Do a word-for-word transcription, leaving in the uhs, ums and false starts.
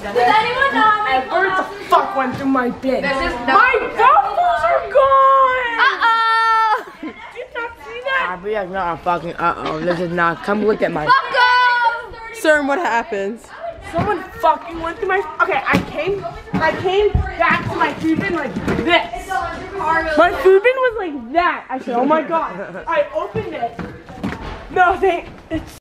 Does anyone know how many Ever the fuck went through my bin? This is My waffles are gone! Uh-oh! Did you not see that? I'll be like, no, I'm fucking uh-oh. This is not. Come look at my... Fuck Serm, what happens? Someone fucking went through my... Okay, I came... I came back to my food bin like this. My food bin was like that. I said, oh my god. I opened it. No, they... It's...